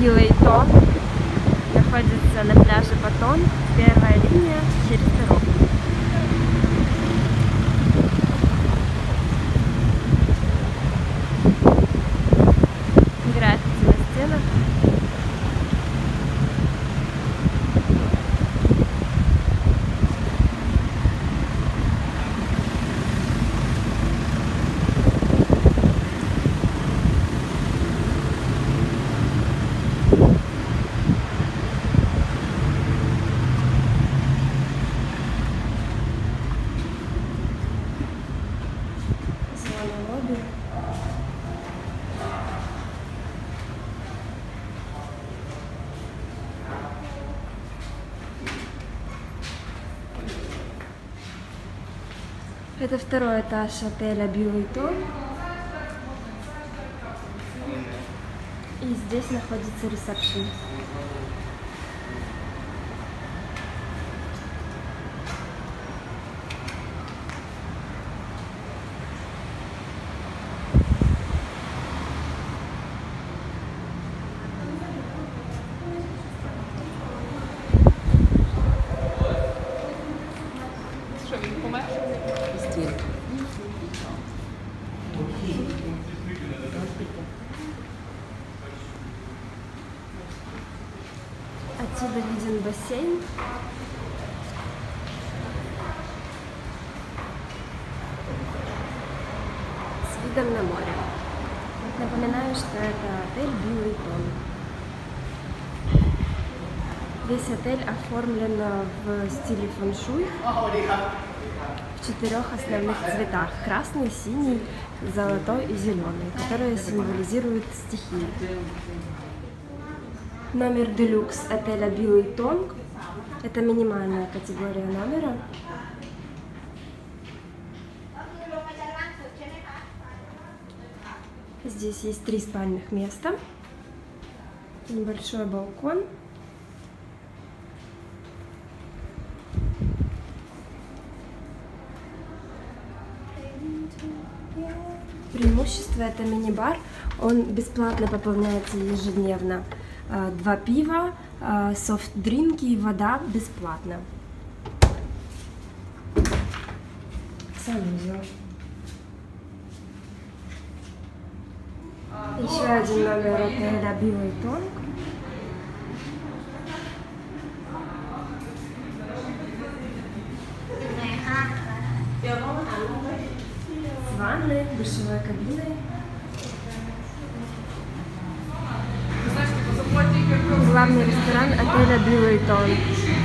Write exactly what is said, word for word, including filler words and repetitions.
Белый тон. Находится на пляже Батон. Первая линия через дорогу. Граффити на стенах. Это второй этаж отеля Белый тон. И здесь находится ресепшн. Отсюда виден бассейн. С видом на море. Напоминаю, что это отель Белый тон. Весь отель оформлен в стиле фэн-шуй в четырех основных цветах: красный, синий, золотой и зеленый, которые символизируют стихии. Номер делюкс отеля Белый тон. Это минимальная категория номера. Здесь есть три спальных места, небольшой балкон. Преимущество — это мини-бар. Он бесплатно пополняется ежедневно. Два пива, софт-дринки и вода бесплатно. Санузел. Еще один номер отеля Белый тон. С ванной, душевой кабиной. Главный ресторан отеля Белый тон.